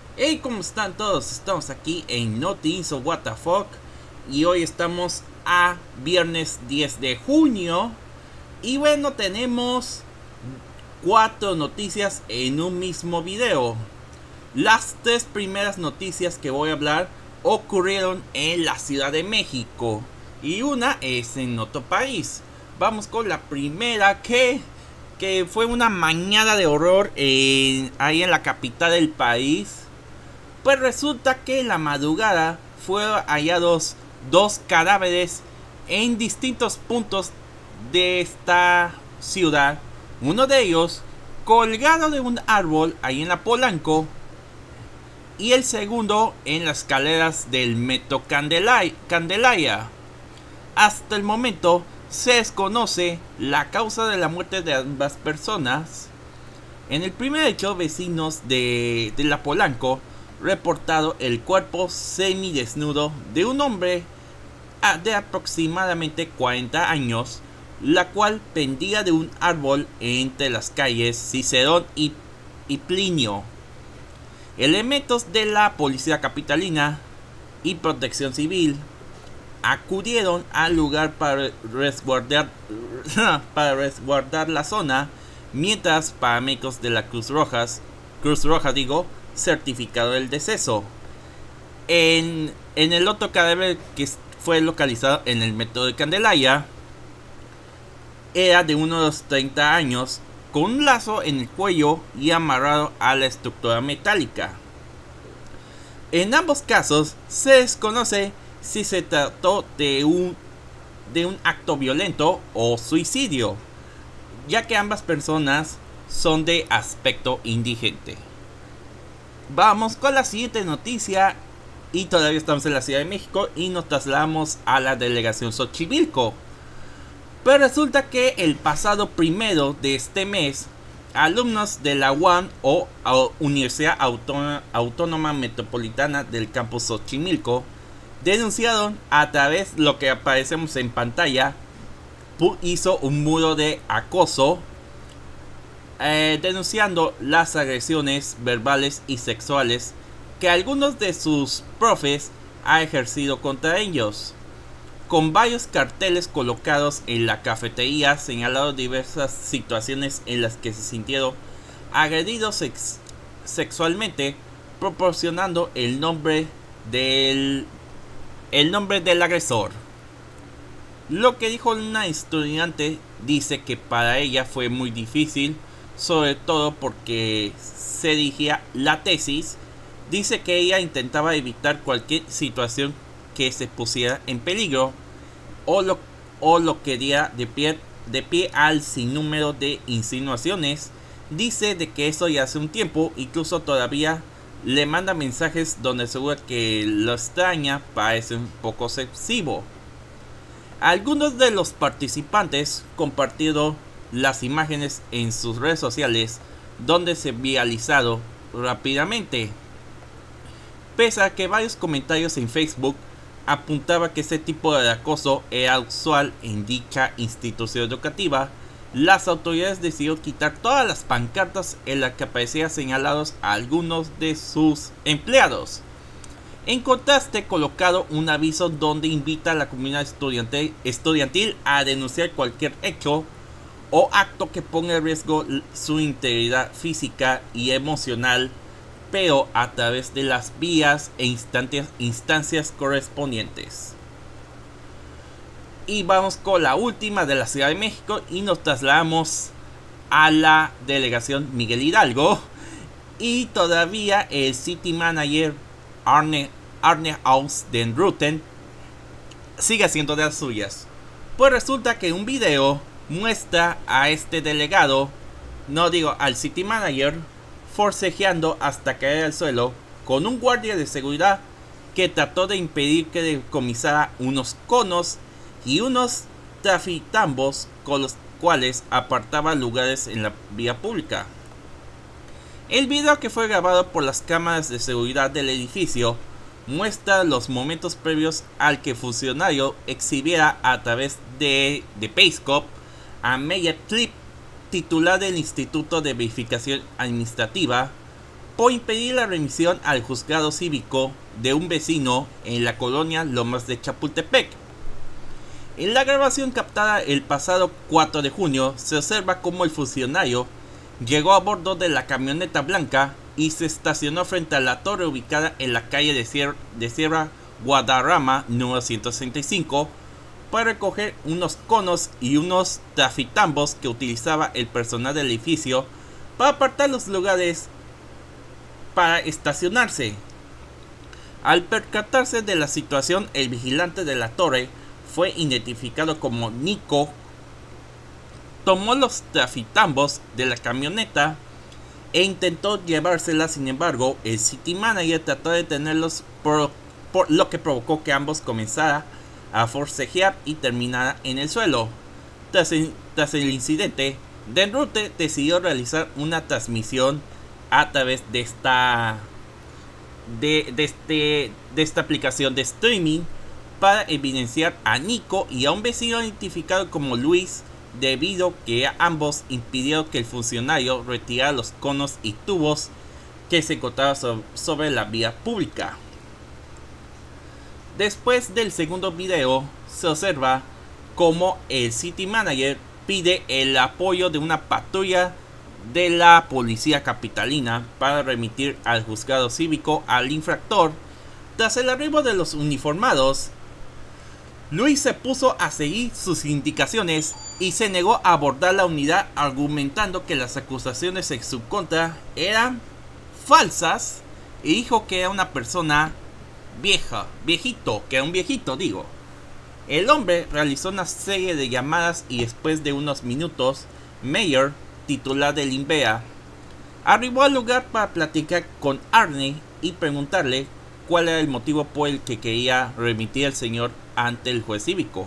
Hey, ¿cómo están todos? Estamos aquí en Notice o What the Fuck. Y hoy estamos a viernes 10 de junio. Y bueno, tenemos 4 noticias en un mismo video. Las 3 primeras noticias que voy a hablar ocurrieron en la Ciudad de México. Y una es en otro país. Vamos con la primera que fue una mañana de horror ahí en la capital del país. Pues resulta que en la madrugada fueron hallados 2 cadáveres en distintos puntos de esta ciudad. Uno de ellos colgado de un árbol ahí en la Polanco. Y el segundo en las escaleras del Metro Candelaria. Hasta el momento se desconoce la causa de la muerte de ambas personas. En el primer hecho, vecinos de la Polanco reportado el cuerpo semidesnudo de un hombre de aproximadamente 40 años, la cual pendía de un árbol entre las calles Cicerón y Plinio. Elementos de la policía capitalina y protección civil acudieron al lugar para resguardar la zona, mientras paramédicos de la Cruz Roja certificado el deceso. En el otro cadáver que fue localizado en el metro de Candelaria, era de unos 30 años, con un lazo en el cuello y amarrado a la estructura metálica. En ambos casos se desconoce si se trató de un acto violento o suicidio, ya que ambas personas son de aspecto indigente. Vamos con la siguiente noticia. Y todavía estamos en la Ciudad de México y nos trasladamos a la delegación Xochimilco. Pero resulta que el pasado 1 de este mes, alumnos de la UAM o Universidad Autónoma Metropolitana del campus Xochimilco denunciaron a través de lo que aparecemos en pantalla. Hizo un muro de acoso, denunciando las agresiones verbales y sexuales que algunos de sus profes ha ejercido contra ellos, con varios carteles colocados en la cafetería señalando diversas situaciones en las que se sintieron agredidos sexualmente, proporcionando el nombre del agresor. Lo que dijo una estudiante dice que para ella fue muy difícil, sobre todo porque se dirigía la tesis. Dice que ella intentaba evitar cualquier situación que se pusiera en peligro o lo que diera de pie al sinnúmero de insinuaciones. Dice de que eso ya hace un tiempo, incluso todavía le manda mensajes donde asegura que lo extraña, parece un poco obsesivo. Algunos de los participantes compartieron las imágenes en sus redes sociales, donde se viralizado rápidamente. Pese a que varios comentarios en Facebook apuntaban que ese tipo de acoso era usual en dicha institución educativa, las autoridades decidieron quitar todas las pancartas en las que aparecían señalados a algunos de sus empleados. En contraste, colocado un aviso donde invita a la comunidad estudiantil a denunciar cualquier hecho o acto que ponga en riesgo su integridad física y emocional, pero a través de las vías e instancias correspondientes. Y vamos con la última de la Ciudad de México y nos trasladamos a la delegación Miguel Hidalgo. Y todavía el City Manager Arne Aus den Ruten sigue haciendo de las suyas. Pues resulta que un video muestra a este delegado, al City Manager, forcejeando hasta caer al suelo con un guardia de seguridad que trató de impedir que decomisara unos conos y unos trafictambos con los cuales apartaba lugares en la vía pública. El video, que fue grabado por las cámaras de seguridad del edificio, muestra los momentos previos al que el funcionario exhibiera a través de Periscope a Meyer Clip, titular del Instituto de Verificación Administrativa, por impedir la remisión al juzgado cívico de un vecino en la colonia Lomas de Chapultepec. En la grabación captada el pasado 4 de junio se observa cómo el funcionario llegó a bordo de la camioneta blanca y se estacionó frente a la torre ubicada en la calle de Sierra Guadarrama número 165 para recoger unos conos y unos trafitambos que utilizaba el personal del edificio para apartar los lugares para estacionarse. Al percatarse de la situación, el vigilante de la torre fue identificado como Nico. Tomó los trafitambos de la camioneta e intentó llevársela. Sin embargo, el City Manager trató de detenerlos, por lo que provocó que ambos comenzaran a forcejear y terminara en el suelo. Tras el incidente, Denroute decidió realizar una transmisión a través de esta aplicación de streaming para evidenciar a Nico y a un vecino identificado como Luis, debido que ambos impidieron que el funcionario retirara los conos y tubos que se encontraban sobre la vía pública. Después del segundo video, se observa cómo el City Manager pide el apoyo de una patrulla de la policía capitalina para remitir al juzgado cívico al infractor. Tras el arribo de los uniformados, Luis se puso a seguir sus indicaciones y se negó a abordar la unidad, argumentando que las acusaciones en su contra eran falsas y dijo que era una persona que era un viejito. El hombre realizó una serie de llamadas y después de unos minutos, Meyer, titular del INVEA, arribó al lugar para platicar con Arne y preguntarle cuál era el motivo por el que quería remitir al señor ante el juez cívico.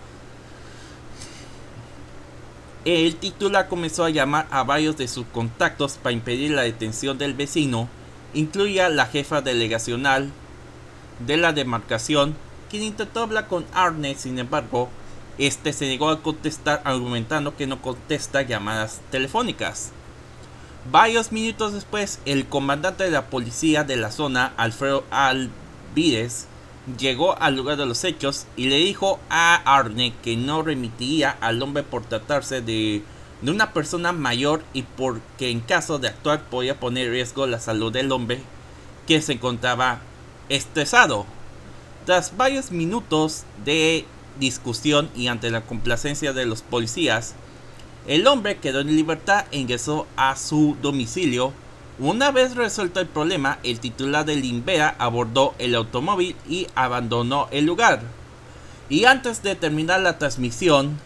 El titular comenzó a llamar a varios de sus contactos para impedir la detención del vecino, incluía la jefa delegacional de la demarcación, quien intentó hablar con Arne. Sin embargo, este se negó a contestar, argumentando que no contesta llamadas telefónicas. Varios minutos después, el comandante de la policía de la zona, Alfredo Alvides, llegó al lugar de los hechos y le dijo a Arne que no remitiría al hombre por tratarse de una persona mayor y porque en caso de actuar podía poner en riesgo la salud del hombre, que se encontraba estresado. Tras varios minutos de discusión y ante la complacencia de los policías, el hombre quedó en libertad e ingresó a su domicilio. Una vez resuelto el problema, el titular del INVEA abordó el automóvil y abandonó el lugar. Y antes de terminar la transmisión,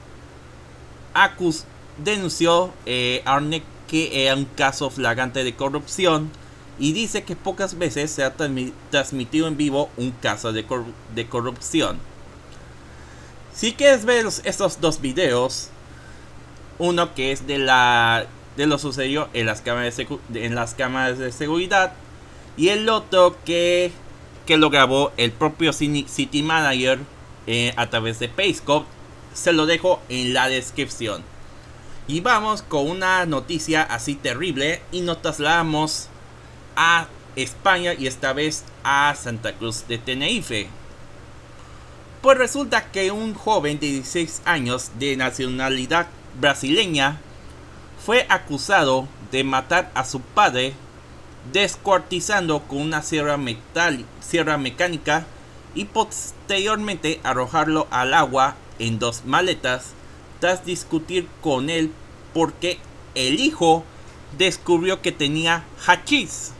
denunció Arne que era un caso flagrante de corrupción y dice que pocas veces se ha transmitido en vivo un caso de corrupción. Si quieres ver estos dos videos, uno que es de lo sucedido en las cámaras de seguridad y el otro que lo grabó el propio City Manager a través de Periscope, se lo dejo en la descripción. Y vamos con una noticia así terrible y nos trasladamos a España y esta vez a Santa Cruz de Tenerife. Pues resulta que un joven de 16 años de nacionalidad brasileña fue acusado de matar a su padre descuartizando con una sierra mecánica y posteriormente arrojarlo al agua en 2 maletas tras discutir con él porque el hijo descubrió que tenía hachís.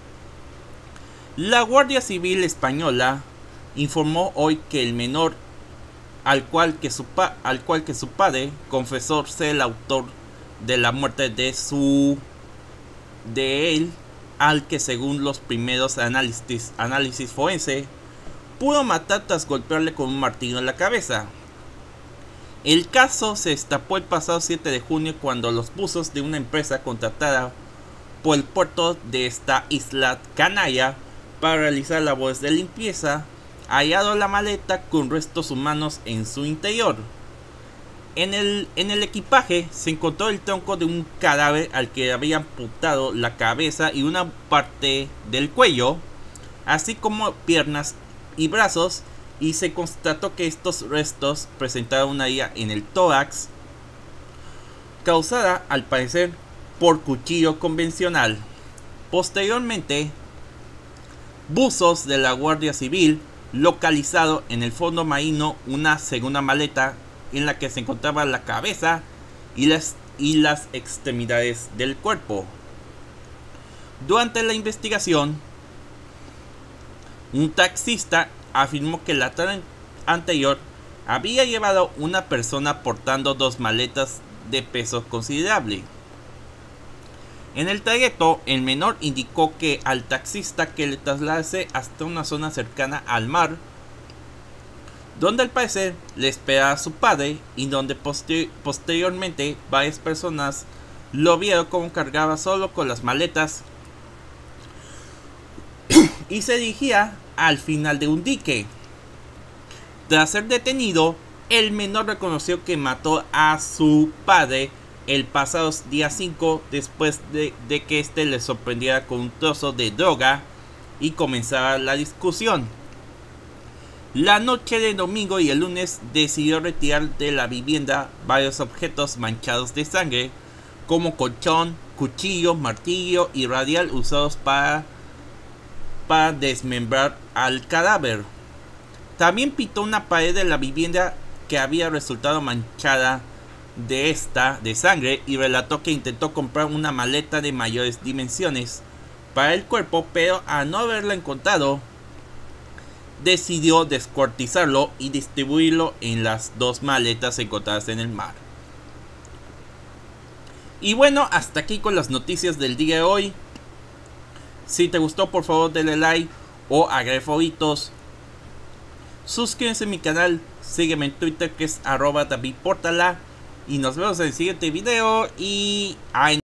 La Guardia Civil española informó hoy que el menor, al cual que su padre confesó ser el autor de la muerte de él, al que según los primeros análisis forense pudo matar tras golpearle con un martillo en la cabeza. El caso se destapó el pasado 7 de junio cuando los buzos de una empresa contratada por el puerto de esta isla canalla para realizar labores de limpieza hallaron la maleta con restos humanos en su interior. En el equipaje se encontró el tronco de un cadáver al que había amputado la cabeza y una parte del cuello, así como piernas y brazos, y se constató que estos restos presentaban una herida en el tórax, causada al parecer por cuchillo convencional. Posteriormente, buzos de la Guardia Civil localizado en el fondo marino una segunda maleta en la que se encontraba la cabeza y las extremidades del cuerpo. Durante la investigación, un taxista afirmó que la tarde anterior había llevado una persona portando 2 maletas de peso considerable. En el trayecto, el menor indicó que al taxista que le trasladase hasta una zona cercana al mar, donde al parecer le esperaba su padre y donde posteriormente varias personas lo vieron como cargaba solo con las maletas y se dirigía al final de un dique. Tras ser detenido, el menor reconoció que mató a su padre el pasado día 5 después de que éste le sorprendiera con un trozo de droga y comenzara la discusión. La noche de domingo y el lunes decidió retirar de la vivienda varios objetos manchados de sangre, como colchón, cuchillo, martillo y radial usados para desmembrar al cadáver. También pintó una pared de la vivienda que había resultado manchada de sangre y relató que intentó comprar una maleta de mayores dimensiones para el cuerpo, pero al no haberla encontrado, decidió descuartizarlo y distribuirlo en las 2 maletas encontradas en el mar. Y bueno, hasta aquí con las noticias del día de hoy. Si te gustó, por favor denle like o agregue favoritos. Suscríbete a mi canal, sígueme en Twitter que es @DavidPortala y nos vemos en el siguiente video y